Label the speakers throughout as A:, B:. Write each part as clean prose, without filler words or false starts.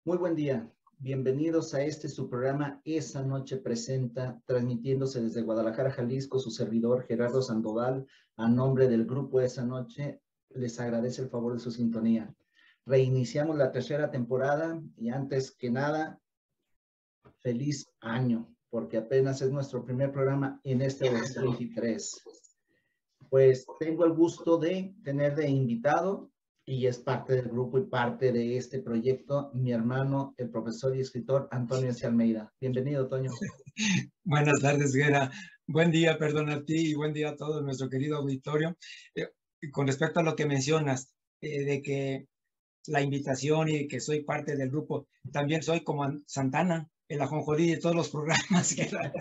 A: Muy buen día. Bienvenidos a su programa Esa Noche Presenta, transmitiéndose desde Guadalajara, Jalisco, su servidor Gerardo Sandoval, a nombre del grupo Esa Noche, les agradece el favor de su sintonía. Reiniciamos la tercera temporada y antes que nada, feliz año, porque apenas es nuestro primer programa en este 2023. Pues tengo el gusto de tener de invitado, y es parte del grupo y parte de este proyecto, mi hermano, el profesor y escritor Antonio S. Almeida. Bienvenido, Toño.
B: Buenas tardes, Gera. Buen día, perdón, a ti y buen día a todo nuestro querido auditorio. Con respecto a lo que mencionas, de que la invitación y que soy parte del grupo, también soy como Santana, el ajonjolí de todos los programas,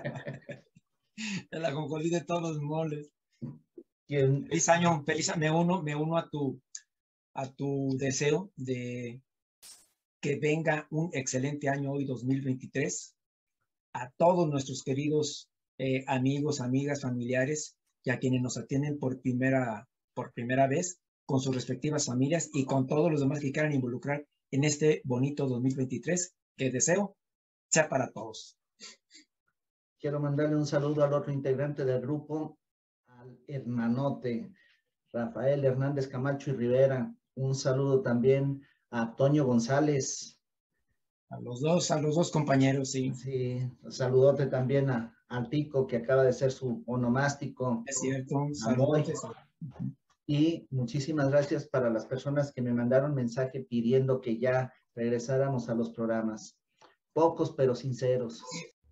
B: el ajonjolí de todos los moles. Feliz año, me uno a tu deseo de que venga un excelente año hoy 2023, a todos nuestros queridos amigos, amigas, familiares y a quienes nos atienden por primera vez con sus respectivas familias y con todos los demás que quieran involucrar en este bonito 2023 que deseo sea para todos.
A: Quiero mandarle un saludo al otro integrante del grupo, al hermanote Rafael Hernández Camacho y Rivera. Un saludo también a Toño González.
B: A los dos compañeros, sí.
A: Sí, saludote también al Tico, que acaba de ser su onomástico.
B: Es cierto, saludotes.
A: Y muchísimas gracias para las personas que me mandaron mensaje pidiendo que ya regresáramos a los programas. Pocos, pero sinceros.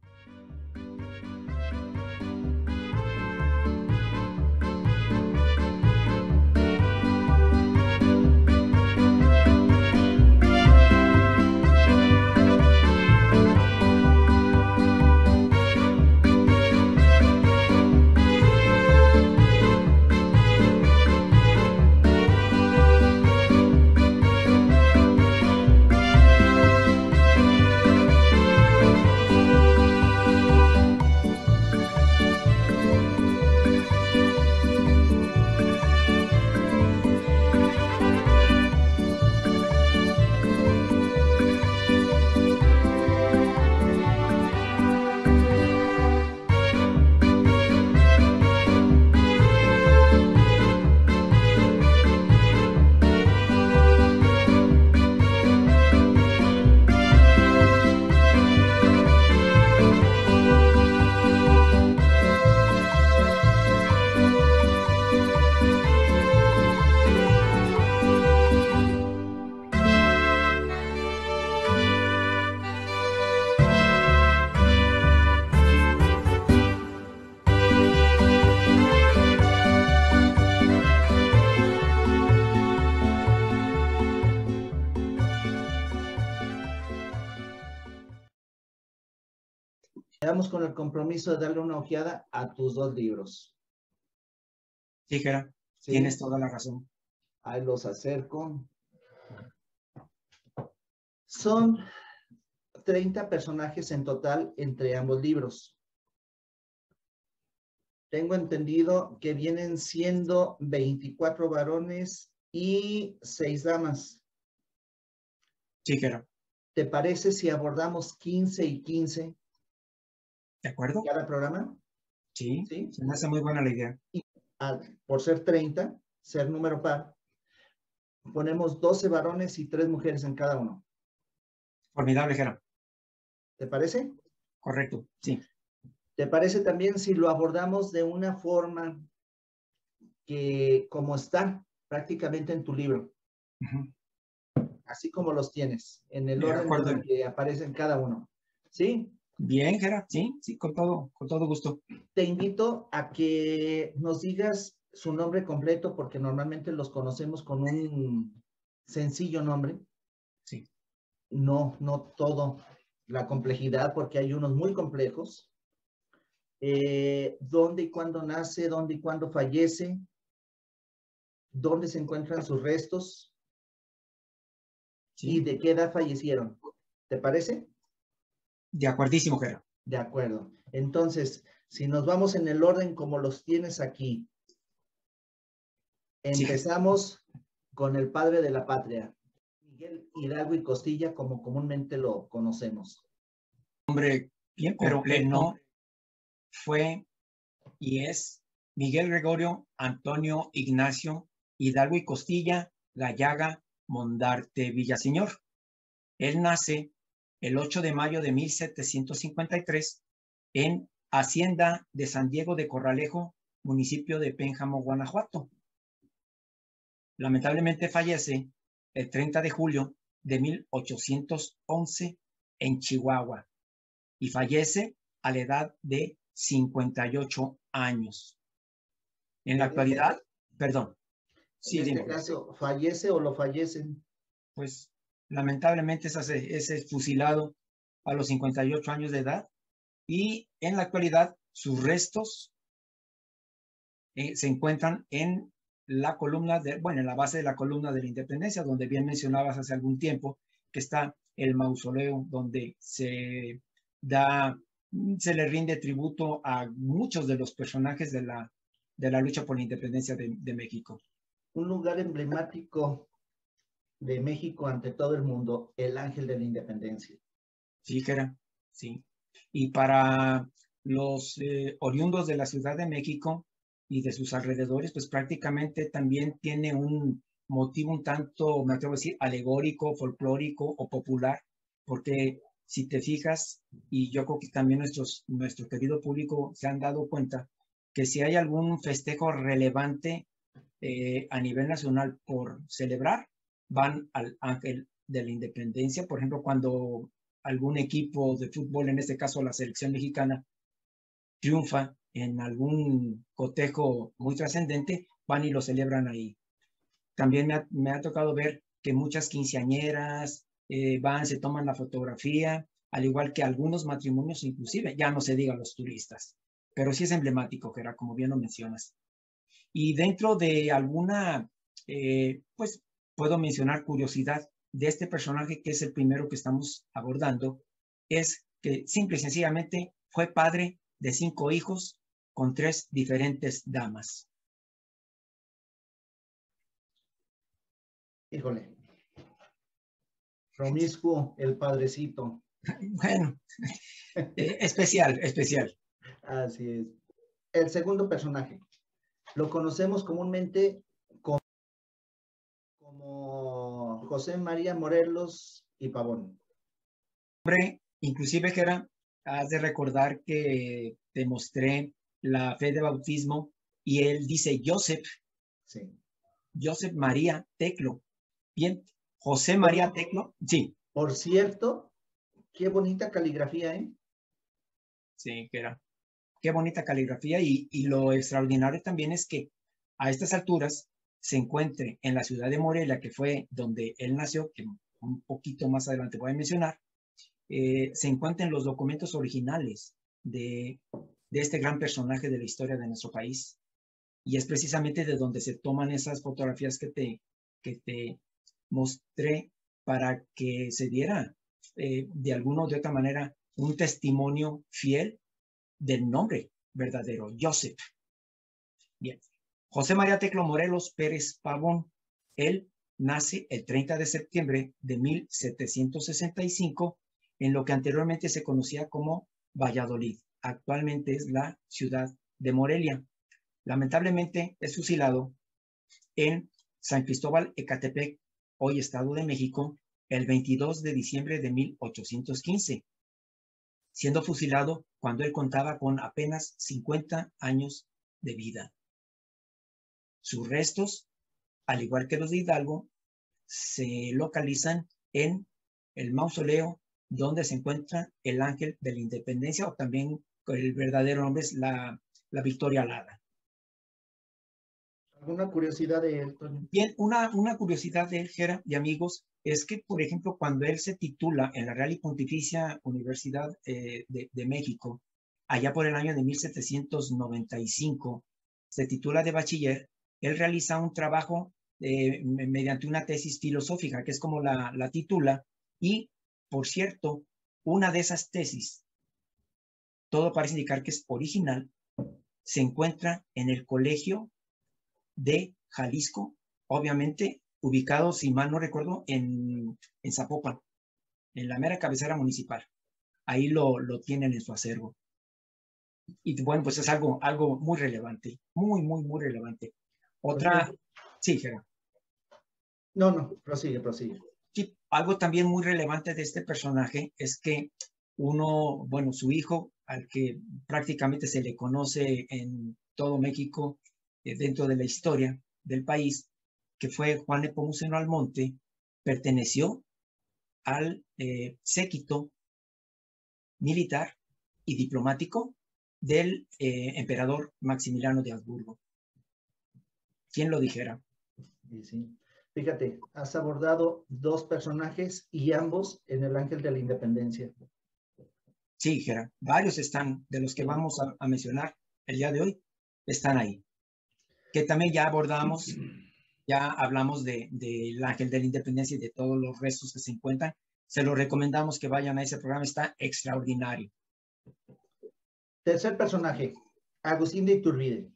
A: Quedamos con el compromiso de darle una ojeada a tus 2 libros.
B: Sí, Gera, ¿sí? Tienes toda la razón.
A: Ahí los acerco. Son 30 personajes en total entre ambos libros. Tengo entendido que vienen siendo 24 varones y 6 damas.
B: Sí, Gera.
A: ¿Te parece si abordamos 15 y 15?
B: ¿De acuerdo?
A: ¿Cada programa?
B: Sí, ¿sí? Se me hace muy buena la idea.
A: Y por ser 30, ser número par, ponemos 12 varones y 3 mujeres en cada uno.
B: Formidable, Gera.
A: ¿Te parece?
B: Correcto, sí.
A: ¿Te parece también si lo abordamos de una forma que, como está prácticamente en tu libro? Así como los tienes, en el orden en que aparecen cada uno. ¿Sí?
B: Bien, Gera, sí, con todo gusto.
A: Te invito a que nos digas su nombre completo, porque normalmente los conocemos con un sencillo nombre.
B: Sí.
A: No todo la complejidad, porque hay unos muy complejos. ¿Dónde y cuándo nace? ¿Dónde y cuándo fallece? ¿Dónde se encuentran sus restos? Sí. ¿Y de qué edad fallecieron? ¿Te parece?
B: De acuerdísimo, Gera.
A: De acuerdo. Entonces, si nos vamos en el orden como los tienes aquí, empezamos con el padre de la patria. Miguel Hidalgo y Costilla, como comúnmente lo conocemos.
B: Hombre, bien, pero el nombre fue y es Miguel Gregorio Antonio Ignacio Hidalgo y Costilla Gallaga Mondarte Villaseñor. Él nace el 8 de mayo de 1753 en Hacienda de San Diego de Corralejo, municipio de Pénjamo, Guanajuato. Lamentablemente fallece el 30 de julio de 1811 en Chihuahua y fallece a la edad de 58 años. En la actualidad, perdón.
A: Sí, en este caso, ¿fallece o lo fallecen?
B: Pues lamentablemente es fusilado a los 58 años de edad y en la actualidad sus restos se encuentran en la columna, en la base de la columna de la Independencia, donde bien mencionabas hace algún tiempo que está el mausoleo donde se le rinde tributo a muchos de los personajes de la lucha por la independencia de México.
A: Un lugar emblemático de México ante todo el mundo, el Ángel de la Independencia.
B: Sí, Jera, sí. Y para los oriundos de la Ciudad de México y de sus alrededores, pues prácticamente también tiene un motivo un tanto, me atrevo a decir, alegórico, folclórico o popular, porque si te fijas, y yo creo que también nuestro querido público se han dado cuenta, que si hay algún festejo relevante a nivel nacional por celebrar, van al Ángel de la Independencia. Por ejemplo, cuando algún equipo de fútbol, en este caso la selección mexicana, triunfa en algún cotejo muy trascendente, van y lo celebran ahí. También me ha tocado ver que muchas quinceañeras van, se toman la fotografía, al igual que algunos matrimonios inclusive, ya no se diga los turistas, pero sí es emblemático, Gerard, como bien lo mencionas. Y dentro de alguna, pues puedo mencionar curiosidad de este personaje, que es el primero que estamos abordando, es que simple y sencillamente fue padre de 5 hijos con 3 diferentes damas.
A: Híjole. Promiscuo, el padrecito.
B: Bueno, especial.
A: Así es. El segundo personaje. Lo conocemos comúnmente como José María Morelos y Pavón.
B: Hombre, inclusive, Jera, has de recordar que te mostré la fe de bautismo y él dice Joseph.
A: Sí.
B: Joseph María Teclo. Bien, José María Teclo, sí.
A: Por cierto, qué bonita caligrafía, ¿eh?
B: Sí, Jera. Qué bonita caligrafía y lo extraordinario también es que a estas alturas se encuentre en la ciudad de Morelia, que fue donde él nació, que un poquito más adelante voy a mencionar, se encuentran los documentos originales de este gran personaje de la historia de nuestro país. Y es precisamente de donde se toman esas fotografías que te mostré para que se diera de alguna o de otra manera un testimonio fiel del nombre verdadero, Joseph. Bien. José María Teclo Morelos Pérez Pavón, él nace el 30 de septiembre de 1765 en lo que anteriormente se conocía como Valladolid. Actualmente es la ciudad de Morelia. Lamentablemente es fusilado en San Cristóbal Ecatepec, hoy Estado de México, el 22 de diciembre de 1815, siendo fusilado cuando él contaba con apenas 50 años de vida. Sus restos, al igual que los de Hidalgo, se localizan en el mausoleo donde se encuentra el Ángel de la Independencia, o también el verdadero nombre es la Victoria Alada.
A: ¿Alguna curiosidad de él, Toño?
B: Bien, una curiosidad de él, Jera, y amigos, es que, por ejemplo, cuando él se titula en la Real y Pontificia Universidad de México, allá por el año de 1795, se titula de bachiller, él realiza un trabajo mediante una tesis filosófica, que es como la titula, y, por cierto, una de esas tesis, todo parece indicar que es original, se encuentra en el Colegio de Jalisco, obviamente ubicado, si mal no recuerdo, en Zapopan, en la mera cabecera municipal. Ahí lo tienen en su acervo. Y bueno, pues es algo muy relevante, muy relevante. Otra, sí, Gerardo.
A: No, prosigue.
B: Sí, algo también muy relevante de este personaje es que bueno, su hijo, al que prácticamente se le conoce en todo México, dentro de la historia del país, que fue Juan Nepomuceno Almonte, perteneció al séquito militar y diplomático del emperador Maximiliano de Habsburgo. ¿Quién lo dijera?
A: Sí. Fíjate, has abordado dos personajes y ambos en El Ángel de la Independencia.
B: Sí, Gerard, varios están, de los que vamos a mencionar el día de hoy, están ahí. Que también ya abordamos, ya hablamos del Ángel de la Independencia y de todos los restos que se encuentran. Se los recomendamos que vayan a ese programa, está extraordinario.
A: Tercer personaje, Agustín de Iturbide.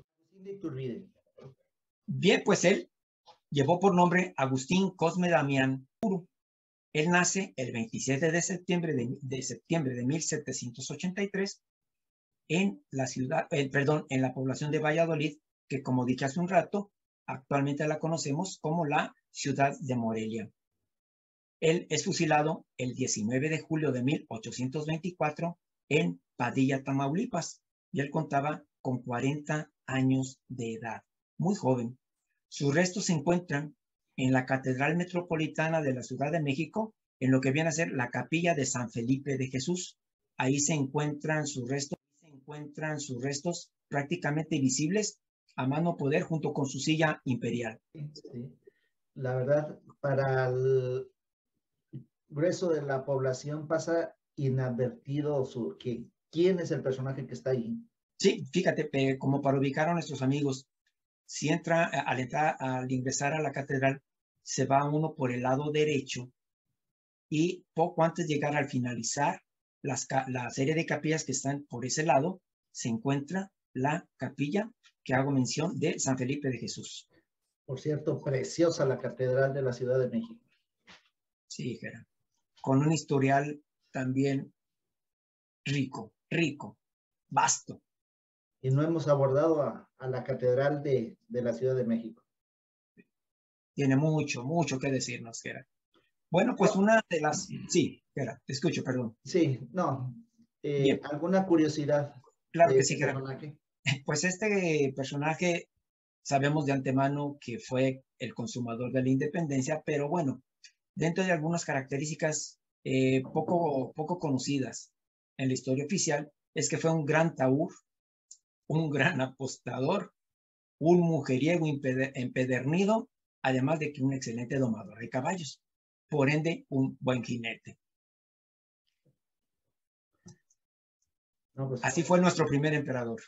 B: Bien, pues él llevó por nombre Agustín Cosme Damián Puro. Él nace el 27 de septiembre de 1783 en la ciudad, en la población de Valladolid, que como dije hace un rato, actualmente la conocemos como la ciudad de Morelia. Él es fusilado el 19 de julio de 1824 en Padilla, Tamaulipas, y él contaba con 40 años de edad, muy joven. Sus restos se encuentran en la Catedral Metropolitana de la Ciudad de México, en lo que viene a ser la Capilla de San Felipe de Jesús. Ahí se encuentran sus restos prácticamente visibles a mano poder junto con su silla imperial.
A: Sí. La verdad, para el grueso de la población pasa inadvertido quién es el personaje que está ahí.
B: Sí, fíjate, como para ubicar a nuestros amigos, si al ingresar a la catedral, se va uno por el lado derecho y poco antes de llegar al finalizar la serie de capillas que están por ese lado, se encuentra la capilla que hago mención de San Felipe de Jesús.
A: Por cierto, preciosa la Catedral de la Ciudad de México.
B: Sí, Gerard. Con un historial también rico, vasto.
A: Y no hemos abordado a la Catedral de la Ciudad de México.
B: Tiene mucho que decirnos, Gerard. Bueno, pues una de las... Sí, Gerard, te escucho, perdón.
A: Sí, no. ¿Alguna curiosidad
B: claro
A: de
B: que
A: este
B: sí, Gerard.
A: personaje?
B: Pues este personaje sabemos de antemano que fue el consumador de la independencia, pero bueno, dentro de algunas características poco conocidas en la historia oficial, es que fue un gran taur, un gran apostador, un mujeriego empedernido, además de que un excelente domador de caballos, por ende, un buen jinete.
A: No, pues,
B: así fue nuestro primer emperador.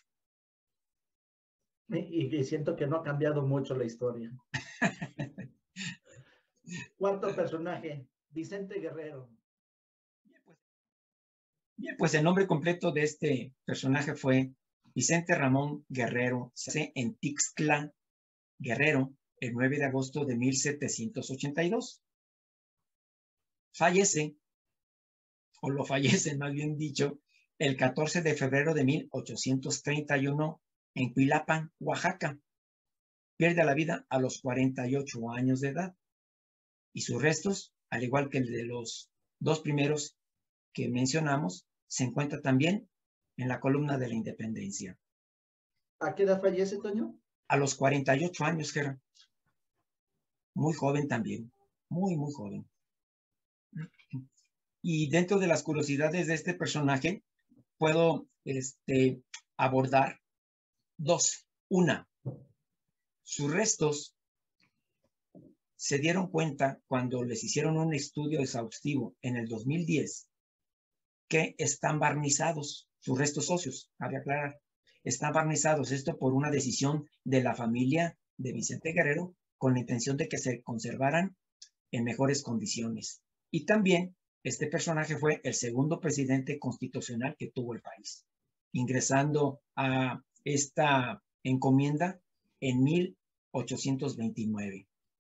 A: Y siento que no ha cambiado mucho la historia. Cuarto personaje, Vicente Guerrero.
B: Bien, pues el nombre completo de este personaje fue Vicente Ramón Guerrero. Se nace en Tixcla, Guerrero, el 9 de agosto de 1782. Fallece, o lo fallecen más bien dicho, el 14 de febrero de 1831 en Cuilapan, Oaxaca. Pierde la vida a los 48 años de edad. Y sus restos, al igual que el de los dos primeros que mencionamos, se encuentra también en la columna de la Independencia.
A: ¿A qué edad fallece, Toño?
B: A los 48 años, Gerard. Muy joven también, muy joven. Y dentro de las curiosidades de este personaje, puedo abordar dos. Una, sus restos se dieron cuenta cuando les hicieron un estudio exhaustivo en el 2010 que están barnizados, sus restos óseos, cabe aclarar, están barnizados. Esto por una decisión de la familia de Vicente Guerrero con la intención de que se conservaran en mejores condiciones. Y también este personaje fue el segundo presidente constitucional que tuvo el país, ingresando a esta encomienda en 1829.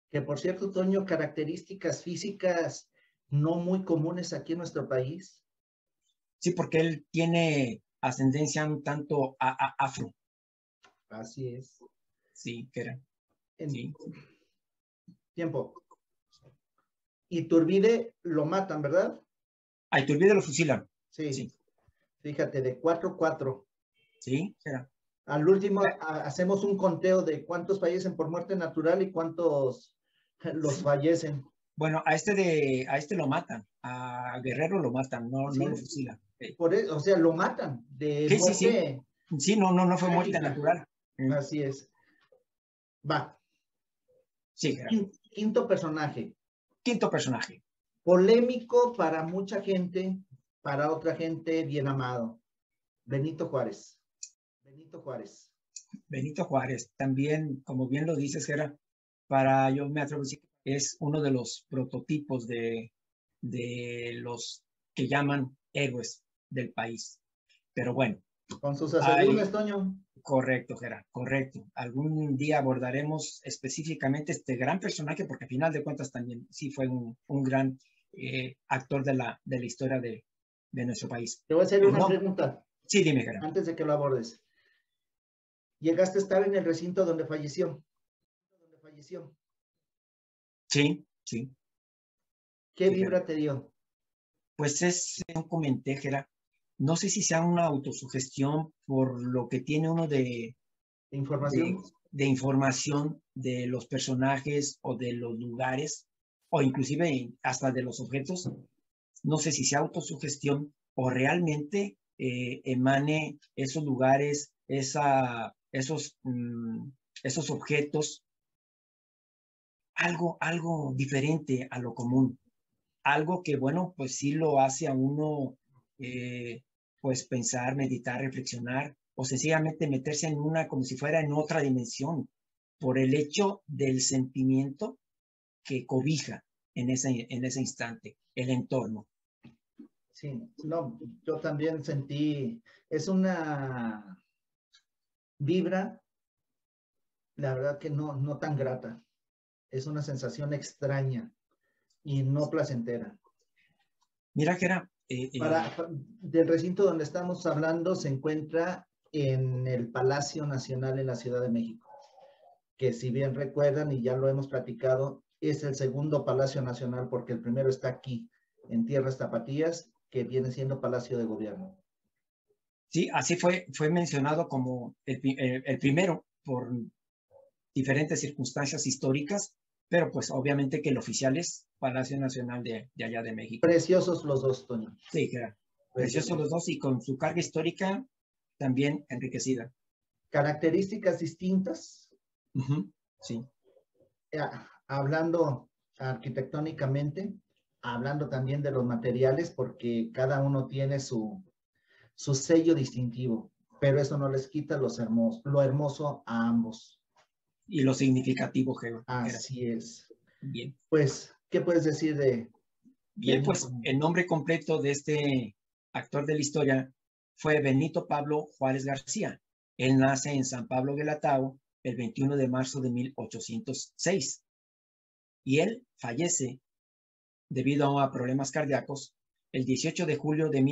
A: Que por cierto, Toño, características físicas no muy comunes aquí en nuestro país.
B: Sí, porque él tiene ascendencia un tanto afro.
A: Así es.
B: Sí, que era. Sí.
A: Tiempo. Iturbide lo matan, ¿verdad?
B: A Iturbide lo fusilan.
A: Sí.
B: Sí.
A: Fíjate, de 4-4.
B: Sí, era.
A: Al último hacemos un conteo de cuántos fallecen por muerte natural y cuántos los fallecen.
B: Bueno, a este lo matan, a Guerrero lo matan, no,
A: ¿Sí?
B: no lo fusilan. Sí.
A: Por eso, o sea, lo matan de
B: Sí,
A: muerte.
B: Sí. Sí, no fue muerte
A: Trágica.
B: natural.
A: Así es. Va.
B: Sí,
A: Quinto personaje.
B: Quinto personaje.
A: Polémico para mucha gente, para otra gente bien amado. Benito Juárez. Benito Juárez.
B: Benito Juárez, también, como bien lo dices, Gera, yo me atrevo a decir que es uno de los prototipos de los que llaman héroes del país. Pero bueno.
A: Con sus asegúnes, Toño.
B: Correcto, Gera, correcto. Algún día abordaremos específicamente este gran personaje, porque al final de cuentas también sí fue un gran actor de la historia de nuestro país.
A: Te voy a hacer una pregunta.
B: Sí, dime, Gera.
A: Antes de que lo abordes. ¿Llegaste a estar en el recinto donde falleció?
B: Sí.
A: ¿Qué vibra te dio?
B: Pues un comenté, Gera, no sé si sea una autosugestión por lo que tiene uno de
A: información,
B: de información de los personajes o de los lugares, o inclusive hasta de los objetos. No sé si sea autosugestión o realmente emane esos lugares, esos objetos, algo diferente a lo común. Algo que, bueno, pues sí lo hace a uno, pues pensar, meditar, reflexionar, o sencillamente meterse en como si fuera en otra dimensión, por el hecho del sentimiento que cobija en ese instante, el entorno.
A: Sí, no, yo también sentí, es una vibra, la verdad que no tan grata, es una sensación extraña y no placentera.
B: Mira, Gera,
A: del recinto donde estamos hablando se encuentra en el Palacio Nacional en la Ciudad de México, que si bien recuerdan y ya lo hemos platicado, es el segundo Palacio Nacional porque el primero está aquí, en Tierras Tapatías, que viene siendo Palacio de Gobierno.
B: Sí, así fue mencionado como el primero por diferentes circunstancias históricas, pero pues obviamente que el oficial es Palacio Nacional de allá de México.
A: Preciosos los dos, Toño.
B: Sí, claro. Preciosos los dos y con su carga histórica también enriquecida.
A: Características distintas.
B: Sí.
A: Hablando arquitectónicamente, hablando también de los materiales, porque cada uno tiene su sello distintivo, pero eso no les quita lo hermoso a ambos.
B: Y lo significativo, Gera.
A: Así es.
B: Bien.
A: Pues, ¿qué puedes decir de
B: Bien, pues el nombre completo de este actor de la historia fue Benito Pablo Juárez García. Él nace en San Pablo Guelatao el 21 de marzo de 1806 y él fallece debido a problemas cardíacos el 18 de julio de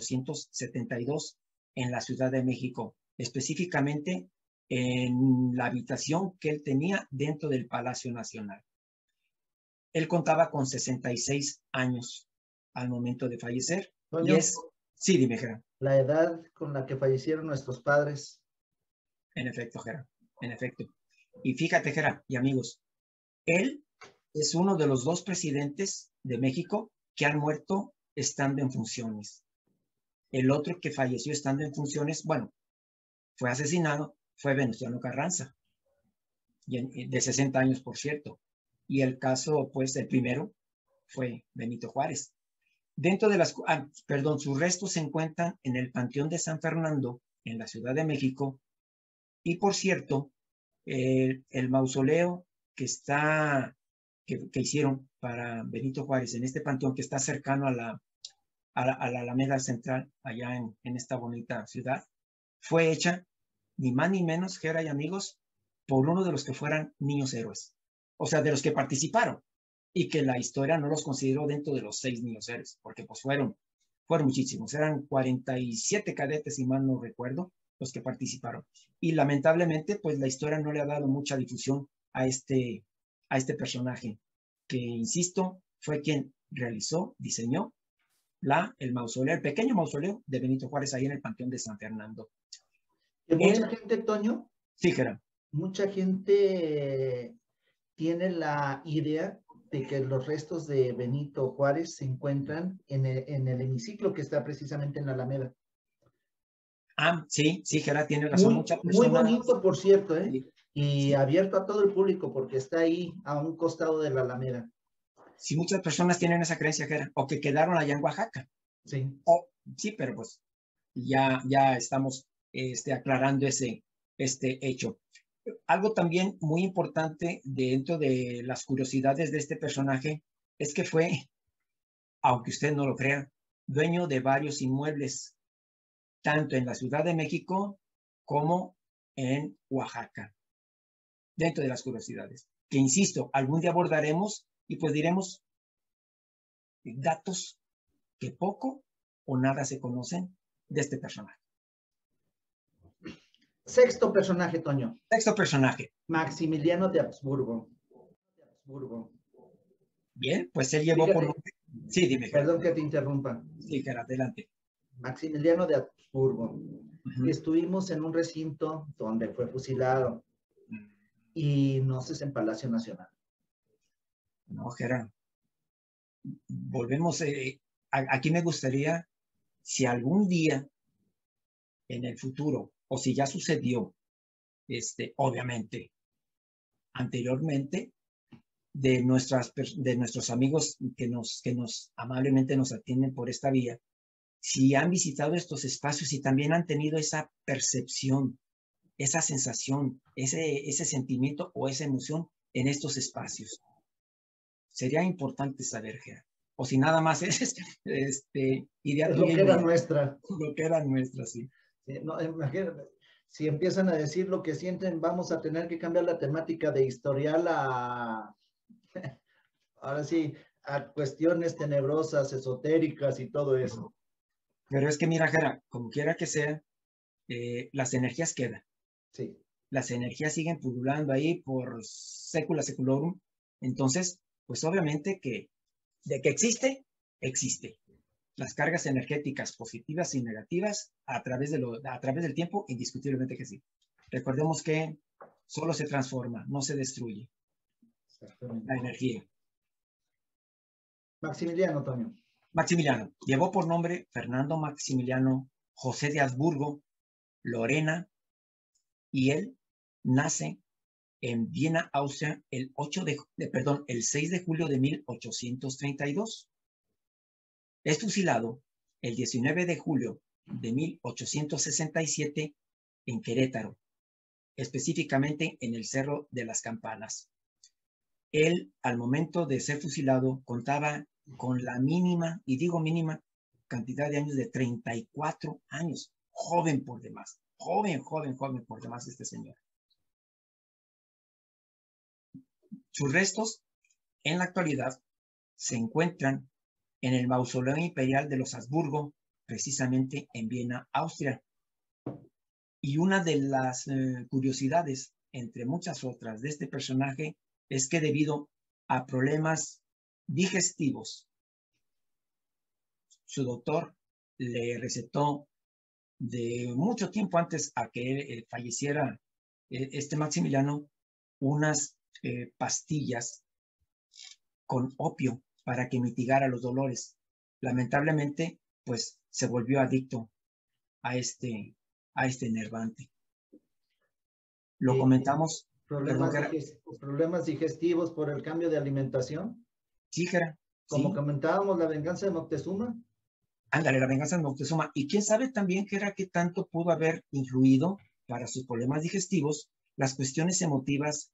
B: 1872 en la Ciudad de México, específicamente en la habitación que él tenía dentro del Palacio Nacional. Él contaba con 66 años al momento de fallecer.
A: Toño,
B: sí, dime, Gera.
A: La edad con la que fallecieron nuestros padres.
B: En efecto, Gera, en efecto. Y fíjate, Gera, y amigos, él es uno de los dos presidentes de México que han muerto estando en funciones. El otro que falleció estando en funciones, bueno, fue asesinado, fue Venustiano Carranza, de 60 años, por cierto. Y el caso, pues, el primero fue Benito Juárez. Dentro de sus restos se encuentran en el Panteón de San Fernando, en la Ciudad de México. Y, por cierto, el mausoleo que hicieron para Benito Juárez en este panteón que está cercano a la Alameda Central, allá en esta bonita ciudad, fue hecha ni más ni menos, Gera y amigos, por uno de los que fueran niños héroes. o sea, de los que participaron, y que la historia no los consideró dentro de los 6 niños héroes, porque pues fueron muchísimos, eran 47 cadetes, si mal no recuerdo, los que participaron. Y lamentablemente, pues la historia no le ha dado mucha difusión a este personaje, que, insisto, fue quien realizó, diseñó el mausoleo, el pequeño mausoleo de Benito Juárez ahí en el Panteón de San Fernando.
A: Que mucha gente, Toño,
B: sí, Gerardo,
A: mucha gente tiene la idea de que los restos de Benito Juárez se encuentran en el hemiciclo que está precisamente en la Alameda.
B: Sí, Gerardo, tiene razón.
A: Muy bonito, por cierto, ¿eh?
B: Sí,
A: y abierto a todo el público porque está ahí a un costado de la Alameda.
B: Sí, muchas personas tienen esa creencia, Gerardo, o que quedaron allá en Oaxaca.
A: Sí.
B: Sí, pero pues ya estamos aclarando ese hecho. Algo también muy importante dentro de las curiosidades de este personaje es que fue, aunque usted no lo crea, dueño de varios inmuebles, tanto en la Ciudad de México como en Oaxaca, dentro de las curiosidades, que insisto, algún día abordaremos y pues diremos datos que poco o nada se conocen de este personaje.
A: Sexto personaje, Toño.
B: Sexto personaje.
A: Maximiliano de Habsburgo.
B: Bien, pues él llevó por nombre. Sí, dime.
A: Perdón que te interrumpa.
B: Sí, Gerardo, adelante.
A: Maximiliano de Habsburgo. Estuvimos en un recinto donde fue fusilado y no sé, es en Palacio Nacional.
B: No, Gerardo. Volvemos. Aquí me gustaría, si algún día en el futuro, o si ya sucedió, obviamente, anteriormente, de nuestros amigos que nos amablemente nos atienden por esta vía, si han visitado estos espacios y también han tenido esa percepción, esa sensación, ese sentimiento o esa emoción en estos espacios. Sería importante saber, Gerardo. O si nada más es idea
A: tuya. Lo que era nuestra.
B: Lo que era nuestra, sí.
A: No, imagínate, si empiezan a decir lo que sienten, vamos a tener que cambiar la temática de historial ahora sí, a cuestiones tenebrosas, esotéricas y todo eso.
B: Pero es que mira, Gerardo, como quiera que sea, las energías quedan.
A: Sí.
B: Las energías siguen pululando ahí por sécula seculorum. Entonces, pues obviamente que de que existe. Las cargas energéticas positivas y negativas a través del tiempo, indiscutiblemente que sí. Recordemos que solo se transforma, no se destruye. La energía.
A: Maximiliano, Toño.
B: Maximiliano. Llevó por nombre Fernando Maximiliano José de Habsburgo, Lorena, y él nace en Viena, Austria, el 6 de julio de 1832. Es fusilado el 19 de julio de 1867 en Querétaro, específicamente en el Cerro de las Campanas. Él, al momento de ser fusilado, contaba con la mínima, y digo mínima, cantidad de años de 34 años. Joven por demás. Joven por demás este señor. Sus restos, en la actualidad, se encuentran en el Mausoleo Imperial de los Habsburgo, precisamente en Viena, Austria. Y una de las curiosidades, entre muchas otras, de este personaje es que debido a problemas digestivos, su doctor le recetó de mucho tiempo antes a que falleciera este Maximiliano unas pastillas con opio para que mitigara los dolores. Lamentablemente, pues se volvió adicto a este enervante. Lo comentamos.
A: Problemas digestivos por el cambio de alimentación.
B: Sí, Gerardo.
A: Como comentábamos, la venganza de Moctezuma.
B: Ándale, la venganza de Moctezuma. Y quién sabe también, Gerardo, qué tanto pudo haber influido para sus problemas digestivos las cuestiones emotivas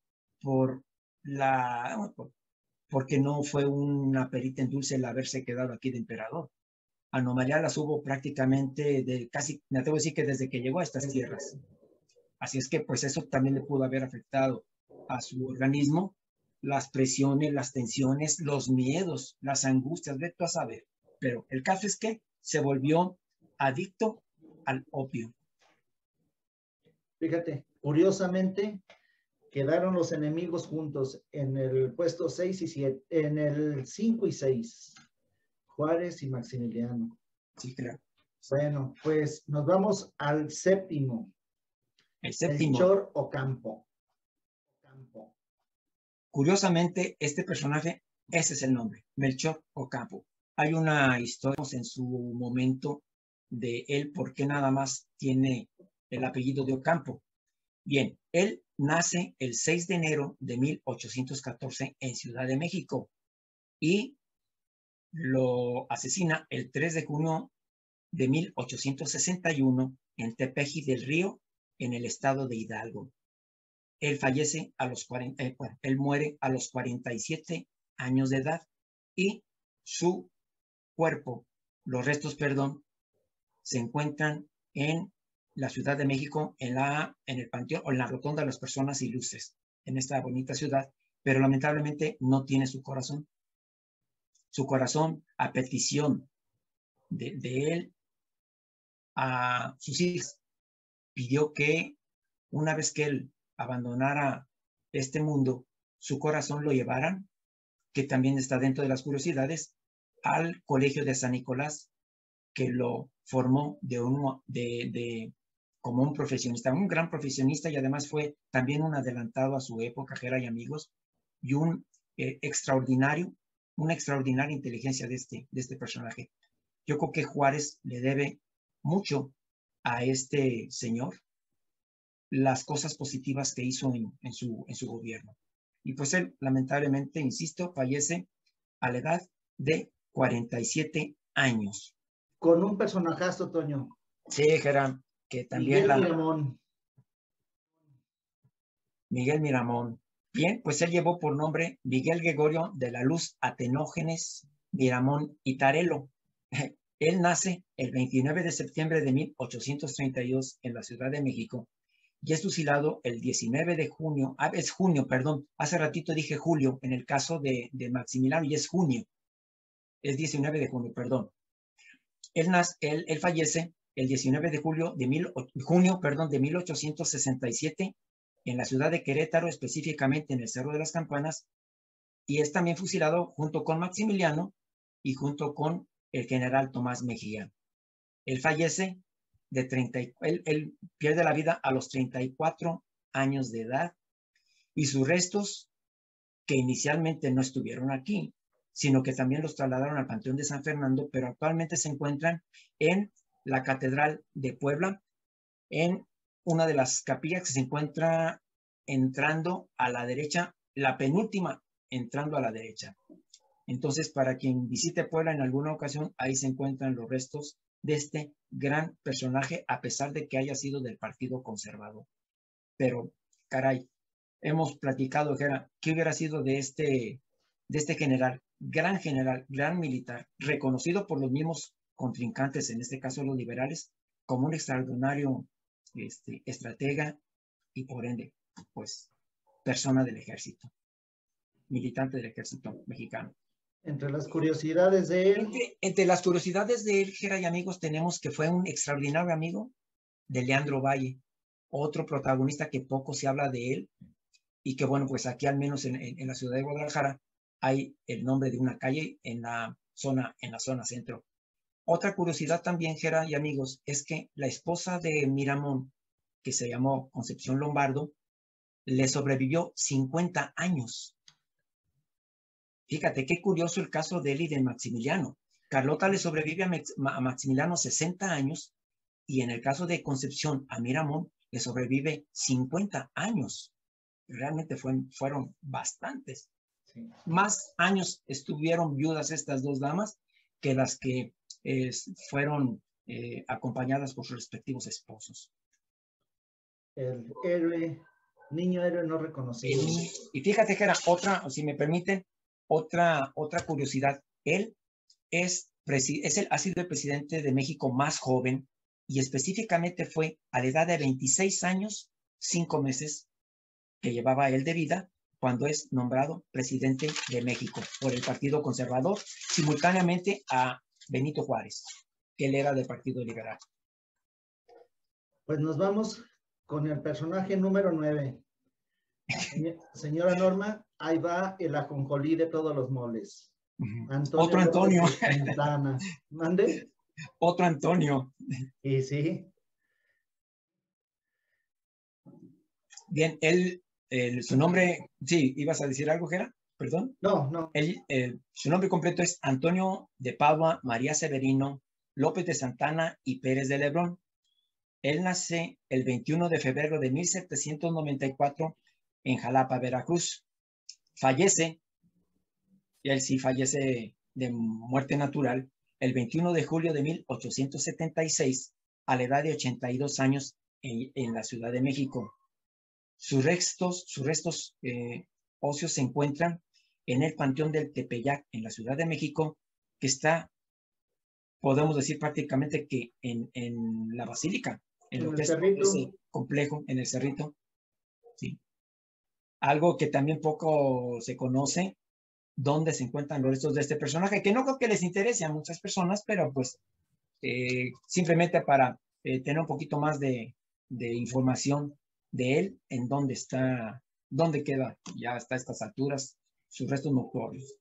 B: porque no fue una perita en dulce el haberse quedado aquí de emperador. Anomalías las hubo prácticamente casi, me atrevo a decir que desde que llegó a estas tierras. Así es que pues eso también le pudo haber afectado a su organismo las presiones, las tensiones, los miedos, las angustias, ve tú a saber. Pero el caso es que se volvió adicto al opio.
A: Fíjate, curiosamente, quedaron los enemigos juntos en el puesto 6 y 7, en el 5 y 6, Juárez y Maximiliano.
B: Sí, claro.
A: Bueno, pues nos vamos al séptimo.
B: El séptimo.
A: Melchor Ocampo.
B: Curiosamente, este personaje, ese es el nombre, Melchor Ocampo. Hay una historia en su momento de él, por qué nada más tiene el apellido de Ocampo. Bien, él nace el 6 de enero de 1814 en Ciudad de México y lo asesina el 3 de junio de 1861 en Tepeji del Río, en el estado de Hidalgo. Él fallece a los 40, él muere a los 47 años de edad y su cuerpo, los restos, perdón, se encuentran en la Ciudad de México, en el panteón o en la rotonda de las personas ilustres, en esta bonita ciudad, pero lamentablemente no tiene su corazón. Su corazón, a petición de él, a sus hijos, pidió que una vez que él abandonara este mundo, su corazón lo llevaran, que también está dentro de las curiosidades, al Colegio de San Nicolás, que lo formó como un profesionista, un gran profesionista, y además fue también un adelantado a su época, Jera y amigos, y una extraordinaria inteligencia de este personaje. Yo creo que Juárez le debe mucho a este señor las cosas positivas que hizo en su gobierno. Y pues él, lamentablemente, insisto, fallece a la edad de 47 años.
A: Con un personajazo, Toño.
B: Sí, Gerán, que también
A: Miguel Miramón.
B: Miguel Miramón. Bien, pues él llevó por nombre Miguel Gregorio de la Luz Atenógenes Miramón y Tarelo. Él nace el 29 de septiembre de 1832 en la Ciudad de México y es fusilado el 19 de junio, es junio, perdón, hace ratito dije julio, en el caso de Maximiliano, y es junio, es 19 de junio, perdón. Él fallece el 19 de junio de 1867 en la ciudad de Querétaro, específicamente en el Cerro de las Campanas, y es también fusilado junto con Maximiliano y junto con el general Tomás Mejía. Él fallece él pierde la vida a los 34 años de edad y sus restos, que inicialmente no estuvieron aquí, sino que también los trasladaron al Panteón de San Fernando, pero actualmente se encuentran en la Catedral de Puebla, en una de las capillas que se encuentra entrando a la derecha, la penúltima entrando a la derecha. Entonces, para quien visite Puebla en alguna ocasión, ahí se encuentran los restos de este gran personaje, a pesar de que haya sido del Partido Conservador. Pero, caray, hemos platicado, ¿qué hubiera sido de este general, gran militar, reconocido por los mismos contrincantes, en este caso los liberales, como un extraordinario estratega y por ende, pues, persona del ejército, militante del ejército mexicano?
A: Entre las curiosidades de él.
B: Entre las curiosidades de él, Jera y amigos, tenemos que fue un extraordinario amigo de Leandro Valle, otro protagonista que poco se habla de él, y que bueno, pues aquí al menos en la ciudad de Guadalajara hay el nombre de una calle en la zona centro. Otra curiosidad también, Jera y amigos, es que la esposa de Miramón, que se llamó Concepción Lombardo, le sobrevivió 50 años. Fíjate qué curioso el caso de él y de Maximiliano. Carlota le sobrevive a Maximiliano 60 años y en el caso de Concepción a Miramón le sobrevive 50 años. Realmente fueron bastantes. Sí. Más años estuvieron viudas estas dos damas que las que fueron acompañadas por sus respectivos esposos.
A: El héroe, niño héroe no reconocido.
B: Y fíjate que era otra, si me permiten, otra curiosidad. Él ha sido el presidente de México más joven y específicamente fue a la edad de 26 años, 5 meses que llevaba él de vida cuando es nombrado presidente de México por el Partido Conservador, simultáneamente a Benito Juárez, que él era del Partido Liberal.
A: Pues nos vamos con el personaje número 9. Señora Norma, ahí va el ajonjolí de todos los moles.
B: Antonio Otro Antonio.
A: ¿Mande?
B: Otro Antonio.
A: Y sí.
B: Bien, su nombre, sí, ¿ibas a decir algo, Gera? Perdón.
A: No.
B: Su nombre completo es Antonio de Padua, María Severino, López de Santana y Pérez de Lebrón. Él nace el 21 de febrero de 1794 en Jalapa, Veracruz. Fallece, y él sí fallece de muerte natural, el 21 de julio de 1876 a la edad de 82 años en la Ciudad de México. Sus restos óseos se encuentran en el Panteón del Tepeyac, en la Ciudad de México, que está, podemos decir prácticamente que en la Basílica, en lo que es ese complejo, en el Cerrito. Sí. Algo que también poco se conoce, dónde se encuentran los restos de este personaje, que no creo que les interese a muchas personas, pero pues simplemente para tener un poquito más de información de él, en dónde está, dónde queda ya hasta estas alturas sus restos mortuorios.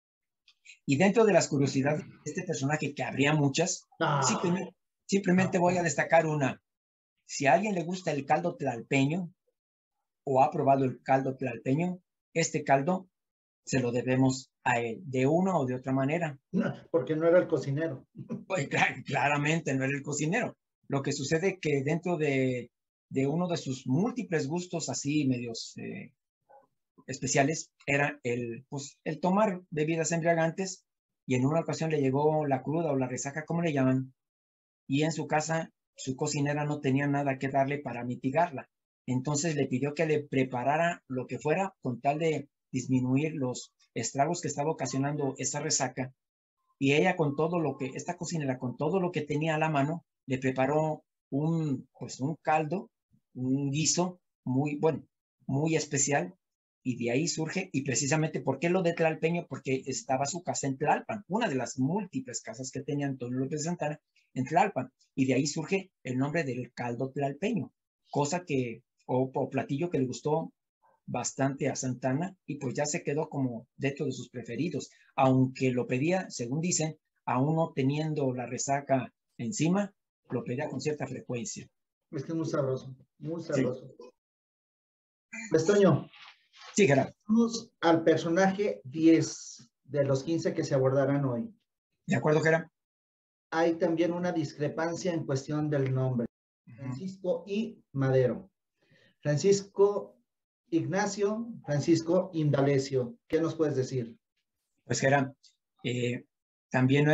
B: Y dentro de las curiosidades de este personaje, que habría muchas, simplemente voy a destacar una. Si a alguien le gusta el caldo tlalpeño o ha probado el caldo tlalpeño, este caldo se lo debemos a él, de una o de otra manera.
A: No, porque no era el cocinero.
B: Pues claramente no era el cocinero. Lo que sucede es que dentro de uno de sus múltiples gustos así medios especiales era el tomar bebidas embriagantes, y en una ocasión le llegó la cruda o la resaca, como le llaman, y en su casa su cocinera no tenía nada que darle para mitigarla. Entonces le pidió que le preparara lo que fuera con tal de disminuir los estragos que estaba ocasionando esa resaca. Y ella esta cocinera con todo lo que tenía a la mano, le preparó un caldo, un guiso muy especial, y de ahí surge, y precisamente, ¿por qué lo de tlalpeño? Porque estaba su casa en Tlalpan, una de las múltiples casas que tenía Antonio López de Santana en Tlalpan, y de ahí surge el nombre del caldo tlalpeño, cosa que, o platillo que le gustó bastante a Santana, y pues ya se quedó como dentro de sus preferidos, aunque lo pedía, según dicen, aún no teniendo la resaca encima, lo pedía con cierta frecuencia.
A: Es que es muy sabroso, muy sabroso. Sí. Pues, Toño.
B: Sí, Gerardo.
A: Vamos al personaje 10 de los 15 que se abordarán hoy.
B: De acuerdo, Gerardo.
A: Hay también una discrepancia en cuestión del nombre. Francisco I. Madero. Francisco Ignacio, Francisco Indalecio. ¿Qué nos puedes decir?
B: Pues, Gerardo, también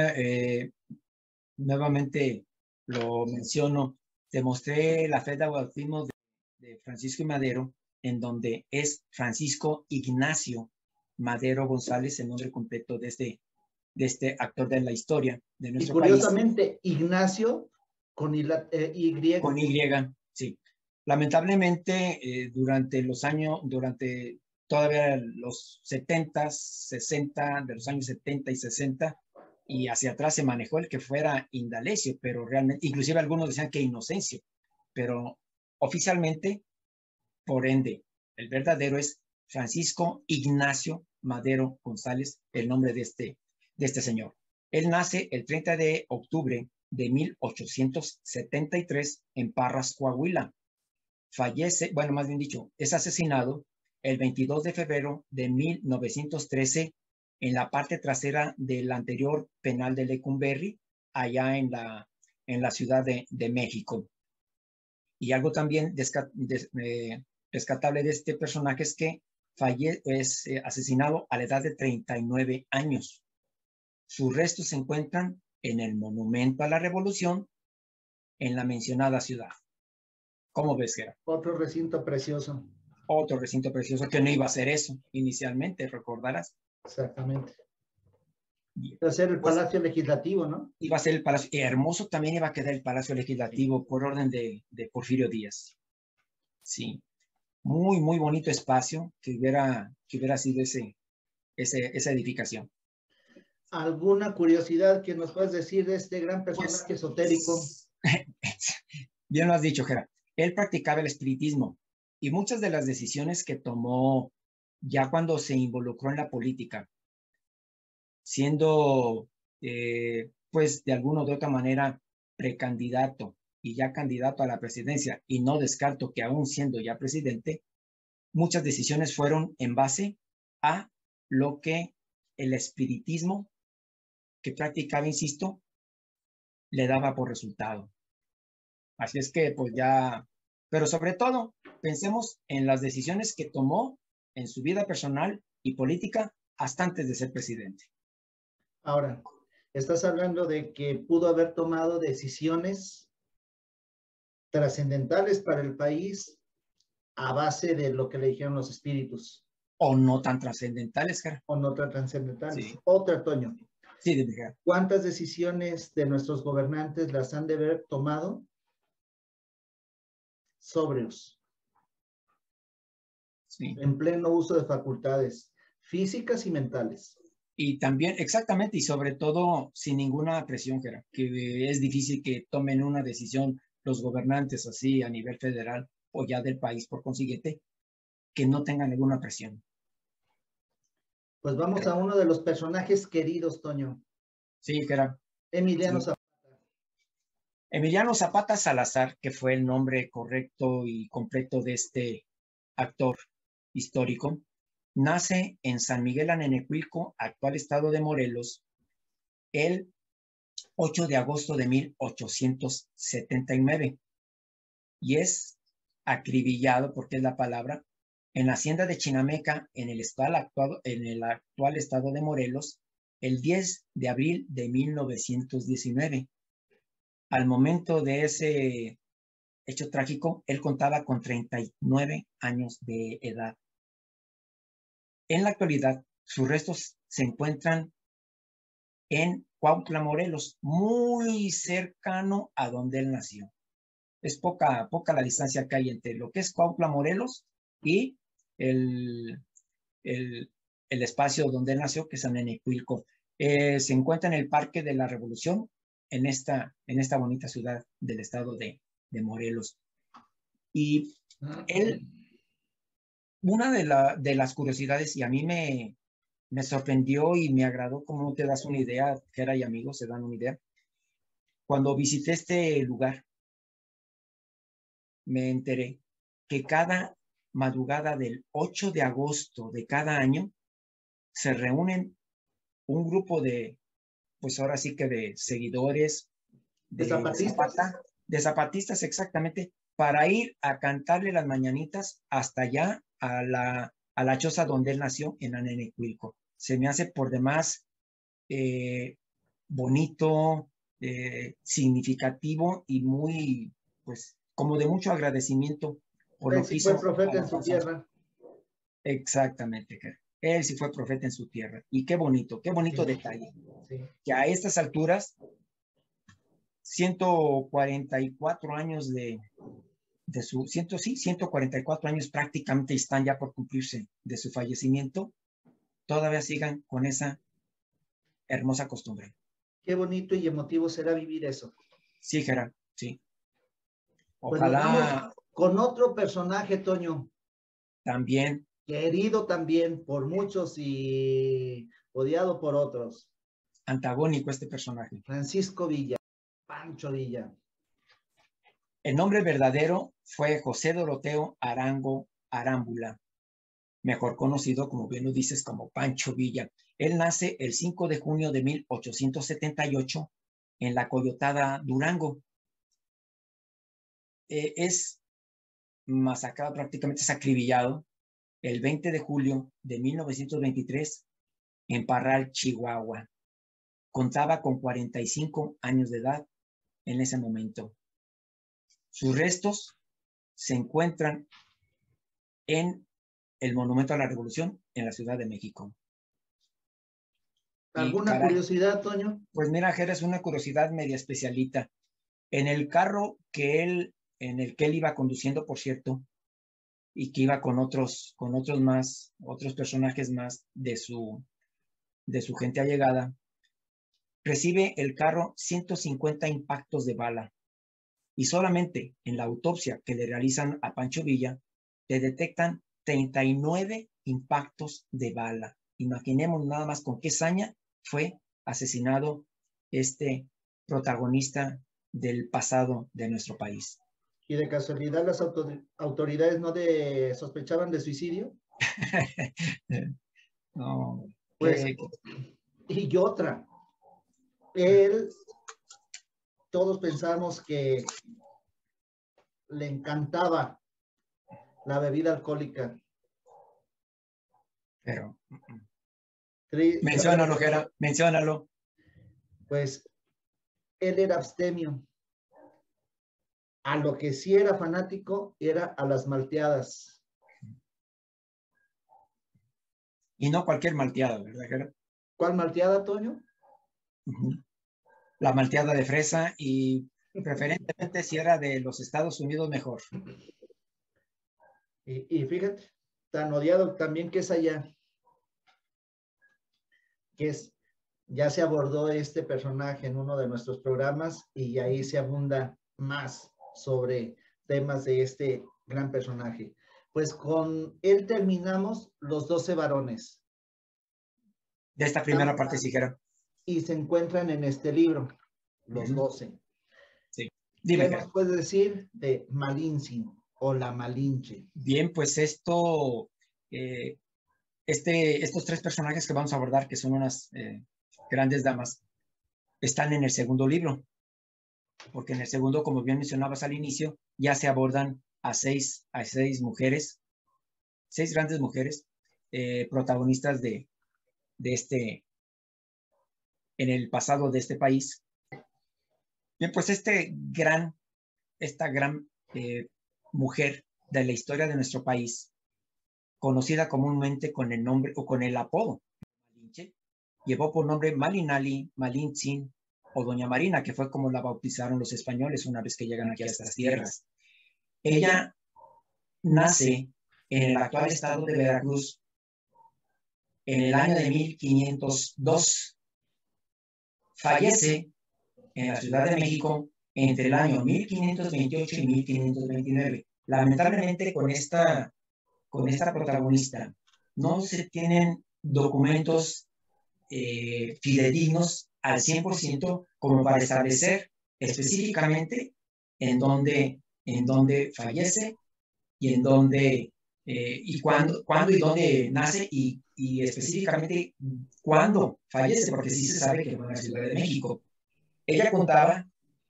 B: nuevamente lo menciono. Te mostré la fe de bautismo de Francisco I. Madero, en donde es Francisco Ignacio Madero González, el nombre completo de este actor de la historia de nuestro país.
A: Y curiosamente, Ignacio con Y.
B: Con Y, sí. Lamentablemente, durante todavía los 70, 60, de los años 70 y 60, y hacia atrás se manejó el que fuera Indalecio, pero realmente, inclusive algunos decían que Inocencio, pero oficialmente, por ende, el verdadero es Francisco Ignacio Madero González, el nombre de este señor. Él nace el 30 de octubre de 1873 en Parras, Coahuila. Fallece, bueno, más bien dicho, es asesinado el 22 de febrero de 1913 en la parte trasera del anterior penal de Lecumberri, allá en la Ciudad de México. Y algo también rescatable de este personaje es que es asesinado a la edad de 39 años. Sus restos se encuentran en el Monumento a la Revolución, en la mencionada ciudad. ¿Cómo ves, Gerardo?
A: Otro recinto precioso.
B: Otro recinto precioso que no iba a ser eso inicialmente, recordarás.
A: Exactamente. Iba a ser el Palacio Legislativo, ¿no?
B: Iba a ser el Palacio. Hermoso también iba a quedar el Palacio Legislativo por orden de Porfirio Díaz. Sí. muy, muy bonito espacio que hubiera sido esa edificación.
A: ¿Alguna curiosidad que nos puedas decir de este gran personaje
B: Pues,
A: esotérico?
B: bien lo has dicho, Gerard. Él practicaba el espiritismo y muchas de las decisiones que tomó ya cuando se involucró en la política, siendo, pues, de alguna u otra manera precandidato y ya candidato a la presidencia, y no descarto que aún siendo ya presidente, muchas decisiones fueron en base a lo que el espiritismo que practicaba, insisto, le daba por resultado. Así es que, pues ya, pero sobre todo, pensemos en las decisiones que tomó en su vida personal y política hasta antes de ser presidente.
A: Ahora, estás hablando de que pudo haber tomado decisiones trascendentales para el país a base de lo que le dijeron los espíritus.
B: O no tan trascendentales, Gerard.
A: O no tan trascendentales.
B: Sí.
A: Otra, Toño.
B: Sí, de verdad.
A: ¿Cuántas decisiones de nuestros gobernantes las han de haber tomado sobrios?
B: Sí.
A: En pleno uso de facultades físicas y mentales.
B: Y también, exactamente, y sobre todo sin ninguna presión, Gerard, que es difícil que tomen una decisión los gobernantes así a nivel federal o ya del país, por consiguiente, que no tengan ninguna presión.
A: Pues vamos a uno de los personajes queridos, Toño.
B: Sí, Gerard.
A: Emiliano Zapata.
B: Emiliano Zapata Salazar, que fue el nombre correcto y completo de este actor histórico, nace en San Miguel Anenecuilco, actual estado de Morelos, el 8 de agosto de 1879 y es acribillado, porque es la palabra, en la hacienda de Chinameca, en el actual estado de Morelos, el 10 de abril de 1919. Al momento de ese hecho trágico, él contaba con 39 años de edad. En la actualidad, sus restos se encuentran en Cuautla, Morelos, muy cercano a donde él nació. Es poca la distancia que hay entre lo que es Cuautla, Morelos, y el espacio donde él nació, que es Anenecuilco. Se encuentra en el Parque de la Revolución, en esta bonita ciudad del estado de Morelos. Y él, una de las curiosidades, y a mí me sorprendió y me agradó, como no te das una idea, que era y amigos se dan una idea. Cuando visité este lugar, me enteré que cada madrugada del 8 de agosto de cada año se reúnen un grupo de, pues ahora sí que de seguidores
A: ¿De zapatistas?
B: De zapatistas exactamente, para ir a cantarle las mañanitas hasta allá a la choza donde él nació, en Anenecuilco. Se me hace por demás bonito, significativo y muy, pues, como de mucho agradecimiento por lo que hizo.
A: Fue profeta en su tierra.
B: Exactamente, él sí fue profeta en su tierra. Y qué bonito sí, detalle. Sí. Que a estas alturas, 144 años de su, 144 años prácticamente están ya por cumplirse de su fallecimiento, todavía sigan con esa hermosa costumbre.
A: Qué bonito y emotivo será vivir eso.
B: Sí, Gerard, sí.
A: Ojalá. Pues vamos con otro personaje, Toño.
B: También.
A: Querido también por muchos y odiado por otros.
B: Antagónico este personaje.
A: Francisco Villa, Pancho Villa.
B: El nombre verdadero fue José Doroteo Arango Arámbula, mejor conocido, como bien lo dices, como Pancho Villa. Él nace el 5 de junio de 1878 en La Coyotada, Durango. Es masacrado, prácticamente sacribillado, el 20 de julio de 1923 en Parral, Chihuahua. Contaba con 45 años de edad en ese momento. Sus restos se encuentran en el Monumento a la Revolución en la Ciudad de México.
A: ¿Alguna curiosidad, Toño?
B: Pues mira, Jera, es una curiosidad media especialita. En el carro en el que él iba conduciendo, por cierto, y que iba con otros personajes más de su gente allegada, recibe el carro 150 impactos de bala y solamente en la autopsia que le realizan a Pancho Villa le detectan 39 impactos de bala. Imaginemos nada más con qué saña fue asesinado este protagonista del pasado de nuestro país.
A: ¿Y de casualidad las autoridades no sospechaban de suicidio?
B: No.
A: Pues, y otra, él, todos pensamos que le encantaba la bebida alcohólica.
B: Pero, menciónalo, Jera, menciónalo.
A: Pues, él era abstemio. A lo que sí era fanático era a las malteadas.
B: Y no cualquier malteada, ¿verdad, Jera?
A: ¿Cuál malteada, Toño?
B: La malteada de fresa y preferentemente si era de los Estados Unidos, mejor.
A: Y fíjate, tan odiado también que es allá, que es, ya se abordó este personaje en uno de nuestros programas y ahí se abunda más sobre temas de este gran personaje. Pues con él terminamos los 12 varones.
B: De esta primera parte, si Jera.
A: Y se encuentran en este libro, los 12.
B: Sí. Dime,
A: ¿qué nos puedes decir de Malintzin o la Malinche?
B: Bien, pues estos tres personajes que vamos a abordar, que son unas grandes damas, están en el segundo libro, porque en el segundo, como bien mencionabas al inicio, ya se abordan a seis mujeres, 6 grandes mujeres protagonistas de este, en el pasado de este país. Bien, pues esta gran mujer de la historia de nuestro país, conocida comúnmente con el nombre o con el apodo Malinche, llevó por nombre Malinali, Malintzin o Doña Marina, que fue como la bautizaron los españoles una vez que llegan aquí a estas tierras. Ella nace en el actual estado de Veracruz en el año de 1502. Fallece en la Ciudad de México entre el año 1528 y 1529. Lamentablemente con esta protagonista no se tienen documentos fidedignos al 100% como para establecer específicamente en dónde fallece y en dónde y cuándo y dónde nace y específicamente cuándo fallece, porque sí se sabe que fue en la Ciudad de México. Ella contaba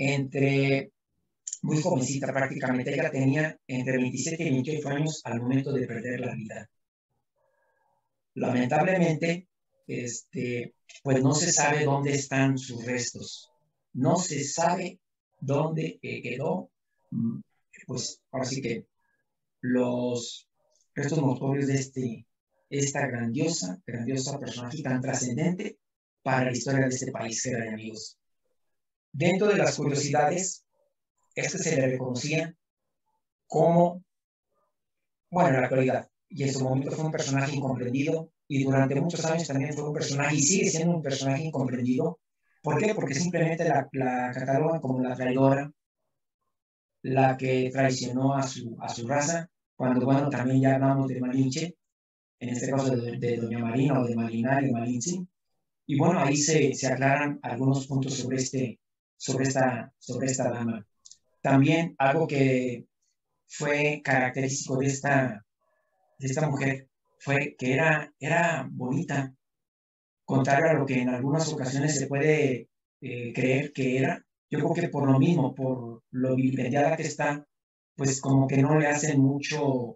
B: muy jovencita prácticamente, ella tenía entre 27 y 28 años al momento de perder la vida. Lamentablemente, pues no se sabe dónde están sus restos, no se sabe dónde quedó, pues ahora sí que los restos mortuorios de esta grandiosa personaje tan trascendente para la historia de este país, que eran amigos. Dentro de las curiosidades, se le reconocía como, bueno, en la actualidad, y en su momento fue un personaje incomprendido, y durante muchos años también fue un personaje, y sigue siendo un personaje incomprendido. ¿Por qué? Porque simplemente la catalogan como la traidora, la que traicionó a su raza, cuando, bueno, también ya hablamos de Malinche, en este caso de Doña Marina o de Malinari o Malintzin, y bueno, ahí se aclaran algunos puntos sobre esta dama. También algo que fue característico de esta mujer fue que era bonita, contrario a lo que en algunas ocasiones se puede creer que era. Yo creo que por lo mismo, por lo vilipendiada que está, pues como que no le hacen mucho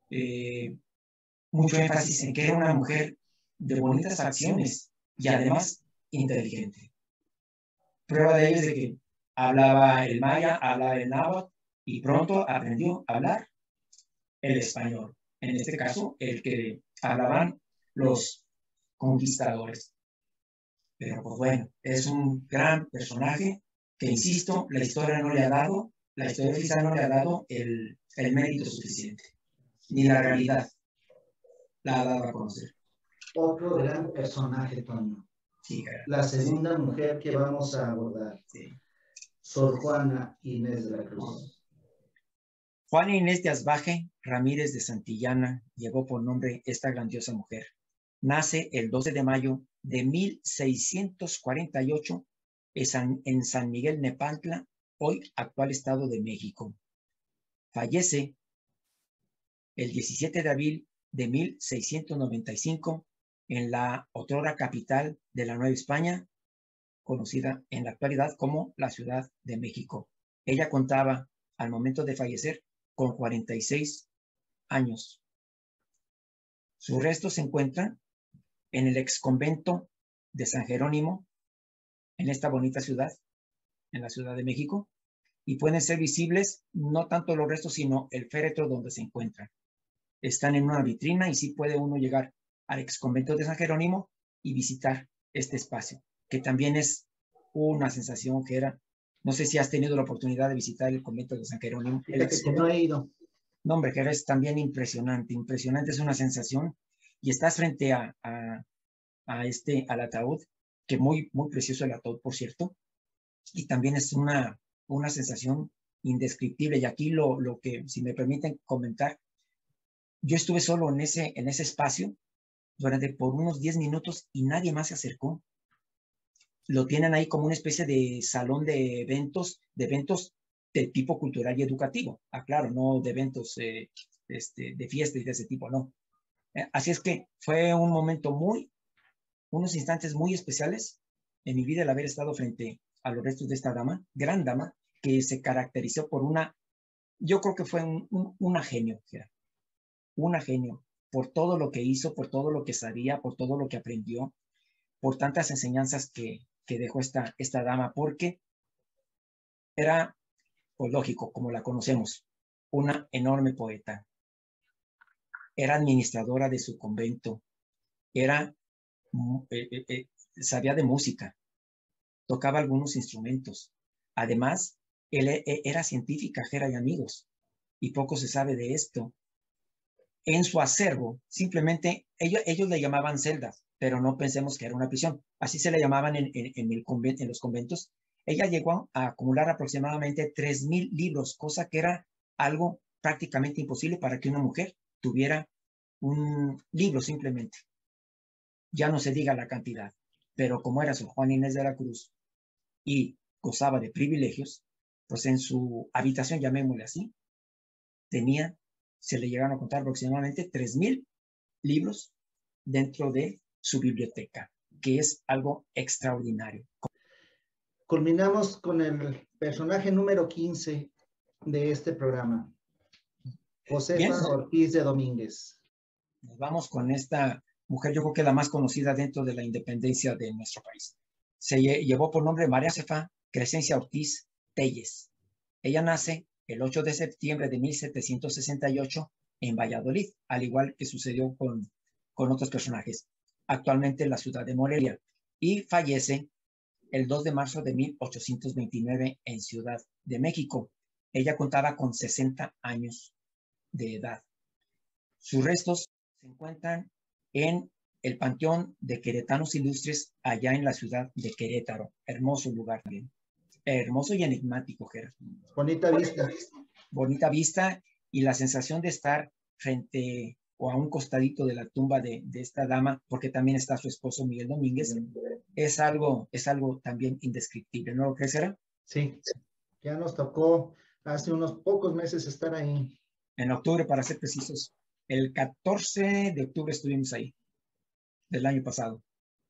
B: énfasis en que era una mujer de bonitas facciones y además inteligente. Prueba de ello es de que hablaba el maya, hablaba el náhuatl y pronto aprendió a hablar el español. En este caso, el que hablaban los conquistadores. Pero pues bueno, es un gran personaje que, insisto, la historia oficial no le ha dado el mérito suficiente. ni la realidad la ha dado a conocer.
A: Otro gran personaje, Toño.
B: Sí,
A: la segunda mujer que vamos a abordar.
B: Sí.
A: Sor Juana Inés de la Cruz.
B: Juana Inés de Asbaje Ramírez de Santillana llevó por nombre esta grandiosa mujer. Nace el 12 de mayo de 1648 en San Miguel Nepantla, hoy actual Estado de México. Fallece el 17 de abril de 1695 en la otrora capital de la Nueva España, conocida en la actualidad como la Ciudad de México. Ella contaba, al momento de fallecer, con 46 años. Sus restos se encuentran en el exconvento de San Jerónimo, en esta bonita ciudad, en la Ciudad de México, y pueden ser visibles no tanto los restos, sino el féretro donde se encuentran. Están en una vitrina y sí puede uno llegar al exconvento de San Jerónimo y visitar este espacio, que también es una sensación que era, no sé si has tenido la oportunidad de visitar el convento de San Jerónimo.
A: Fíjate que no he ido.
B: No, hombre, que es también impresionante, impresionante, es una sensación, y estás frente al ataúd, que muy precioso el ataúd, por cierto, y también es una sensación indescriptible. Y aquí lo que, si me permiten comentar, yo estuve solo en ese espacio por unos 10 minutos y nadie más se acercó. Lo tienen ahí como una especie de salón de eventos de tipo cultural y educativo. Claro, no de eventos de fiesta y de ese tipo, no. Así es que fue un momento unos instantes muy especiales en mi vida el haber estado frente a los restos de esta dama, gran dama, que se caracterizó por yo creo que fue una genio, una genio, por todo lo que hizo, por todo lo que sabía, por todo lo que aprendió, por tantas enseñanzas que dejó esta dama, porque era, pues lógico, como la conocemos, una enorme poeta. Era administradora de su convento, sabía de música, tocaba algunos instrumentos. Además, era científica, Jera y amigos, y poco se sabe de esto. En su acervo, simplemente, ellos le llamaban celdas, pero no pensemos que era una prisión. Así se le llamaban en los conventos. Ella llegó a acumular aproximadamente 3,000 libros, cosa que era algo prácticamente imposible para que una mujer tuviera un libro simplemente. Ya no se diga la cantidad, pero como era Sor Juana Inés de la Cruz y gozaba de privilegios, pues en su habitación, llamémosle así, se le llegaron a contar aproximadamente 3,000 libros dentro de su biblioteca, que es algo extraordinario.
A: Culminamos con el personaje número 15 de este programa, Josefa Ortiz de Domínguez.
B: Nos vamos con esta mujer, yo creo que la más conocida dentro de la independencia de nuestro país. Se llevó por nombre María Josefa Crescencia Ortiz Telles. Ella nace el 8 de septiembre de 1768 en Valladolid, al igual que sucedió con otros personajes, actualmente en la ciudad de Morelia, y fallece el 2 de marzo de 1829 en Ciudad de México. Ella contaba con 60 años de edad. Sus restos se encuentran en el Panteón de Queretanos Ilustres, allá en la ciudad de Querétaro. Hermoso lugar también. Hermoso y enigmático, Gerard.
A: Bonita vista.
B: Bonita vista, y la sensación de estar frente o a un costadito de la tumba de esta dama, porque también está su esposo Miguel Domínguez, es algo también indescriptible, ¿no lo crees, Gerard?
A: Sí, ya nos tocó hace unos pocos meses estar ahí.
B: En octubre, para ser precisos. El 14 de octubre estuvimos ahí, del año pasado.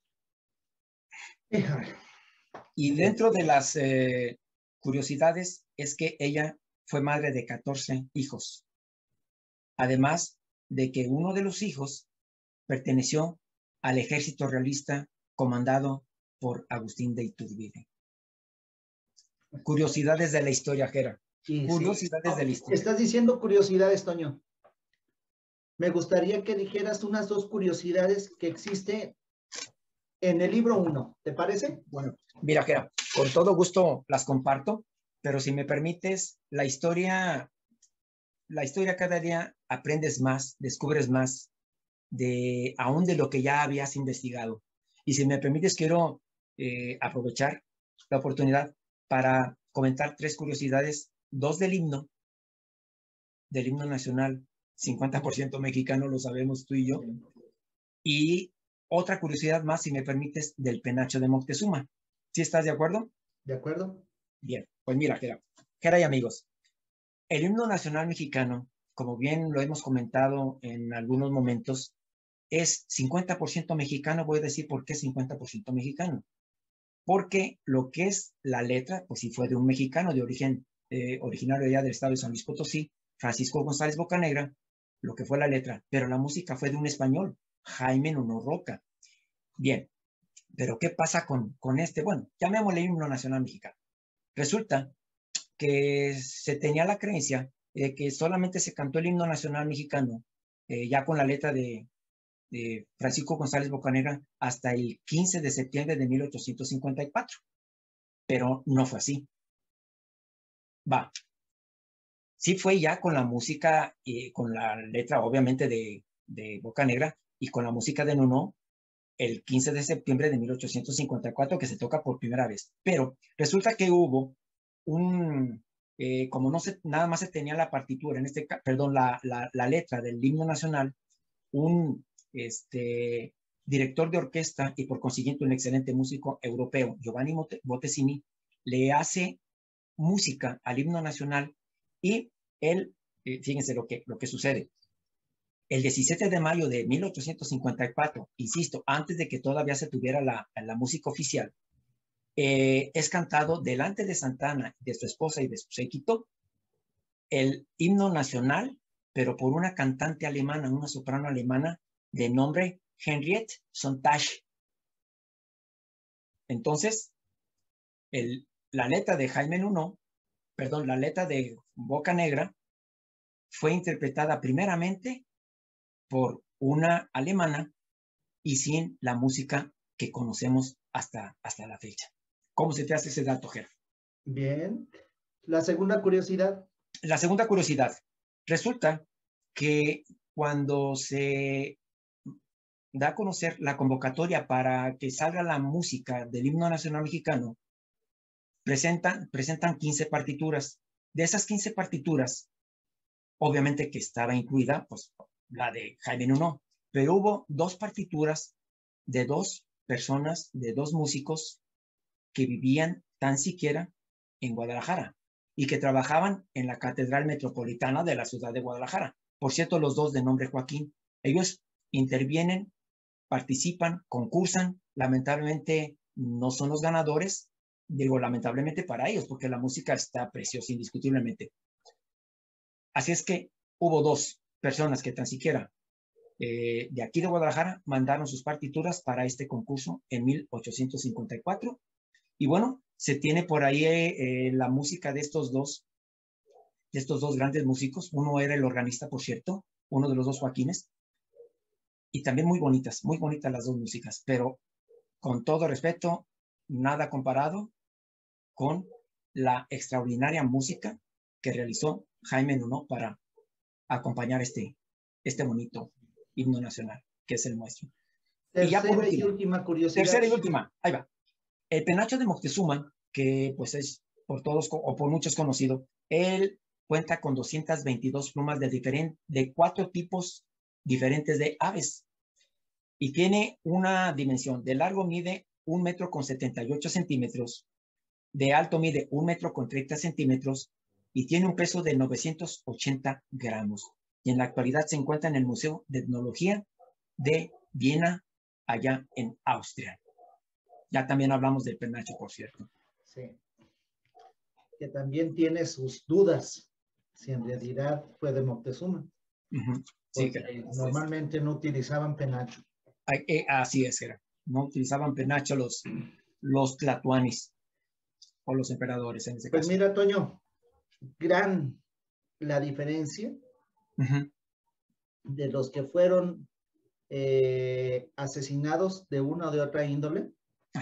B: Y dentro de las curiosidades es que ella fue madre de 14 hijos. Además de que uno de los hijos perteneció al ejército realista comandado por Agustín de Iturbide. Curiosidades de la historia, Jera. Curiosidades de la historia.
A: Estás diciendo curiosidades, Toño. Me gustaría que dijeras unas 2 curiosidades que existe en el libro 1, ¿te parece?
B: Bueno, mira, Jera, con todo gusto las comparto, pero si me permites, la historia la historia cada día aprendes más, descubres más aún de lo que ya habías investigado. Y si me permites, quiero aprovechar la oportunidad para comentar 3 curiosidades, 2 del himno nacional, 50% mexicano, lo sabemos tú y yo, y otra curiosidad más, si me permites, del penacho de Moctezuma. ¿Sí estás de acuerdo?
A: De acuerdo.
B: Bien, pues mira, Gera y amigos, el himno nacional mexicano, como bien lo hemos comentado en algunos momentos, es 50% mexicano. Voy a decir por qué 50% mexicano. Porque lo que es la letra, pues sí fue de un mexicano de origen originario ya del estado de San Luis Potosí, Francisco González Bocanegra, lo que fue la letra, pero la música fue de un español, Jaime Nuno Roca. Bien, pero ¿qué pasa con este? Bueno, llamémosle himno nacional mexicano. Resulta que se tenía la creencia de que solamente se cantó el himno nacional mexicano, ya con la letra de Francisco González Bocanegra, hasta el 15 de septiembre de 1854. Pero no fue así. Sí fue ya con la música, con la letra obviamente de Bocanegra y con la música de Nuno, el 15 de septiembre de 1854 que se toca por primera vez. Pero resulta que hubo como nada más se tenía la partitura, la letra del himno nacional, un director de orquesta y por consiguiente un excelente músico europeo, Giovanni Bottesini, le hace música al himno nacional y él, fíjense lo que sucede. El 17 de mayo de 1854, insisto, antes de que todavía se tuviera la música oficial, es cantado delante de Santana, de su esposa y de su séquito, el himno nacional, pero por una cantante alemana, una soprano alemana de nombre Henriette Sontag. Entonces, la letra de Jaime Nuno, la letra de Bocanegra, fue interpretada primeramente por una alemana y sin la música que conocemos hasta la fecha. ¿Cómo se te hace ese dato, Ger?
A: Bien. La segunda curiosidad.
B: La segunda curiosidad. Resulta que cuando se da a conocer la convocatoria para que salga la música del himno nacional mexicano, presentan 15 partituras. De esas 15 partituras, obviamente que estaba incluida pues, la de Jaime Nuno, pero hubo 2 partituras de 2 personas, de 2 músicos que vivían tan siquiera en Guadalajara y que trabajaban en la Catedral Metropolitana de la ciudad de Guadalajara. Por cierto, los 2 de nombre Joaquín. Ellos intervienen, participan, concursan. Lamentablemente no son los ganadores. Digo, lamentablemente para ellos, porque la música está preciosa, indiscutiblemente. Así es que hubo 2 personas que tan siquiera de aquí de Guadalajara mandaron sus partituras para este concurso en 1854. Y bueno, se tiene por ahí la música de estos dos grandes músicos. Uno era el organista, por cierto, uno de los 2 Joaquines. Y también muy bonitas las 2 músicas, pero con todo respeto, nada comparado con la extraordinaria música que realizó Jaime Nuno para acompañar este bonito himno nacional, que es el nuestro.
A: Tercera y última curiosidad.
B: Tercera y última, ahí va. El penacho de Moctezuma, que pues es por todos o por muchos conocido, él cuenta con 222 plumas de 4 tipos diferentes de aves y tiene una dimensión. De largo mide 1,78 metros, de alto mide 1,30 metros y tiene un peso de 980 gramos. Y en la actualidad se encuentra en el Museo de Etnología de Viena, allá en Austria. Ya también hablamos del penacho, por cierto.
A: Sí. Que también tiene sus dudas si en realidad fue de Moctezuma.
B: Sí,
A: porque normalmente no utilizaban penacho.
B: Así es, era. No utilizaban penacho los tlatoanis o los emperadores en ese caso.
A: Pues mira, Toño, gran la diferencia de los que fueron asesinados de una o de otra índole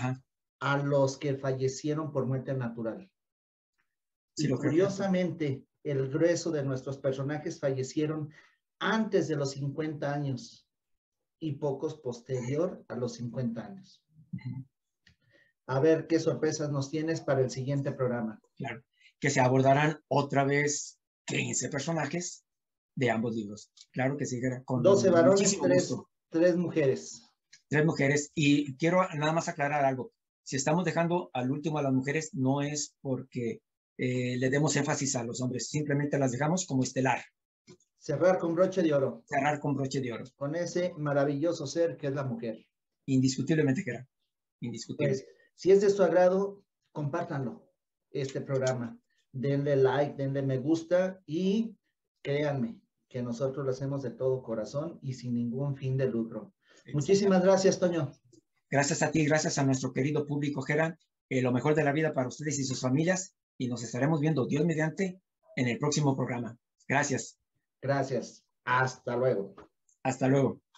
A: a los que fallecieron por muerte natural. Sí, y curiosamente, el grueso de nuestros personajes fallecieron antes de los 50 años y pocos posterior a los 50 años. A ver qué sorpresas nos tienes para el siguiente programa.
B: Claro, que se abordarán otra vez 15 personajes de ambos libros. Claro que sí, con
A: 12 varones, tres mujeres.
B: 3 mujeres. Y quiero nada más aclarar algo. Si estamos dejando al último a las mujeres, no es porque le demos énfasis a los hombres, simplemente las dejamos como estelar.
A: Cerrar con broche de oro.
B: Cerrar con broche de oro.
A: Con ese maravilloso ser que es la mujer.
B: Indiscutiblemente, Gerard. Indiscutible.
A: Pues, si es de su agrado, compártanlo, este programa. Denle like, denle me gusta y créanme que nosotros lo hacemos de todo corazón y sin ningún fin de lucro. Muchísimas gracias, Toño.
B: Gracias a ti, gracias a nuestro querido público, Gerard. Lo mejor de la vida para ustedes y sus familias. Y nos estaremos viendo, Dios mediante, en el próximo programa. Gracias.
A: Gracias. Hasta luego.
B: Hasta luego.